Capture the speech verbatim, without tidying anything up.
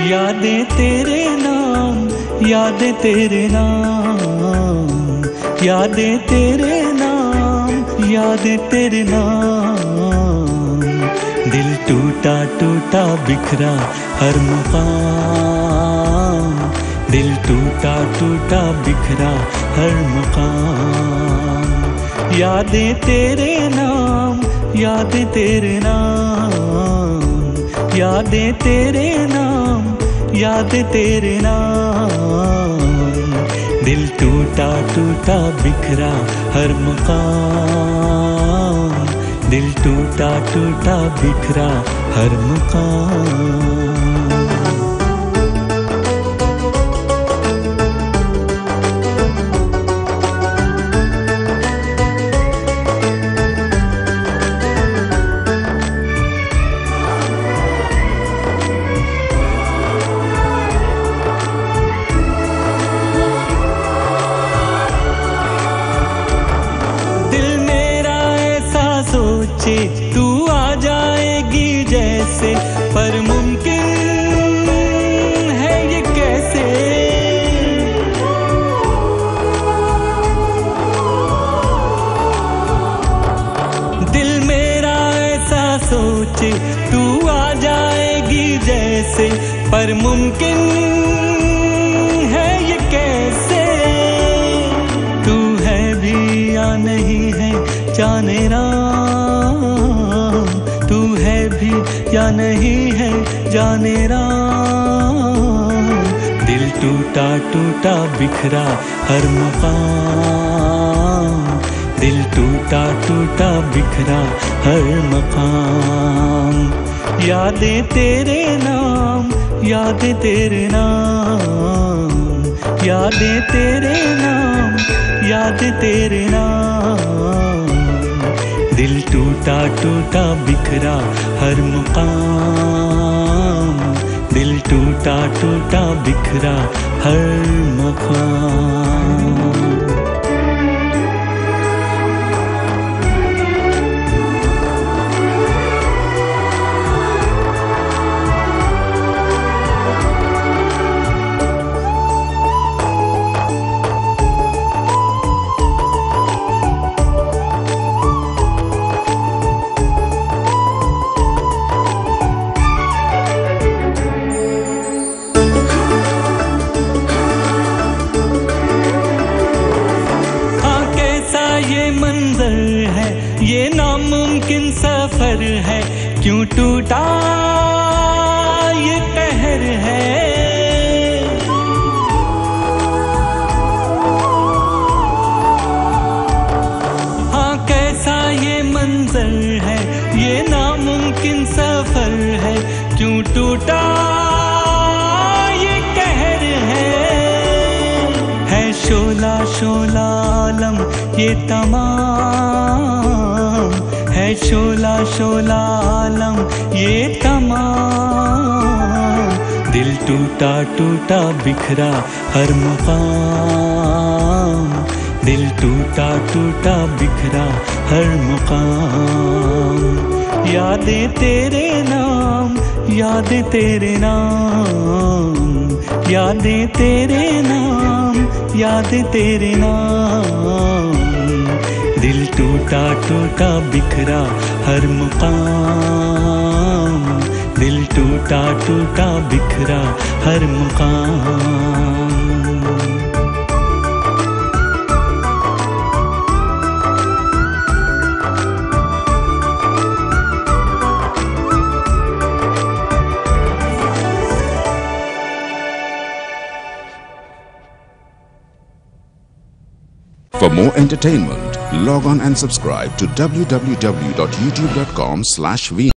यादें तेरे नाम, यादें तेरे नाम, यादें तेरे नाम, यादें तेरे नाम। दिल टूटा टूटा बिखरा हर मुकाम, दिल टूटा टूटा बिखरा हर मुकाम। यादें तेरे नाम, यादें तेरे नाम, यादें तेरे नाम, यादें तेरे नाम। दिल टूटा टूटा बिखरा हर मुकाम, दिल टूटा टूटा बिखरा हर मुकाम। तू आ जाएगी जैसे, पर मुमकिन है ये कैसे। दिल मेरा ऐसा सोचे तू आ जाएगी जैसे, पर मुमकिन है ये कैसे। तू है भी या नहीं है जाने राम, तू है भी या नहीं है जाने राम। दिल टूटा टूटा बिखरा हर मकाम, दिल टूटा टूटा बिखरा हर मकाम। यादें तेरे नाम, यादें तेरे नाम, यादें तेरे नाम, यादें तेरे नाम। दिल टूटा टूटा बिखरा हर मुकाम, दिल टूटा टूटा बिखरा हर मकाम। ये नामुमकिन सफर है, क्यों टूटा ये कहर है। हाँ कैसा ये मंजर है, ये नामुमकिन सफर है, क्यों टूटा ये कहर है। है शोला शोला आलम ये तमाम, है शोला शोला आलम ये तमाम। दिल टूटा टूटा बिखरा हर मुकाम, दिल टूटा टूटा बिखरा हर मुकाम। यादें तेरे नाम, यादें तेरे नाम, यादें तेरे नाम, यादें तेरे नाम। दिल टूटा टूटा बिखरा हर मुकाम, दिल टूटा टूटा बिखरा हर मुकाम। For more entertainment, log on and subscribe to w w w dot youtube dot com slash v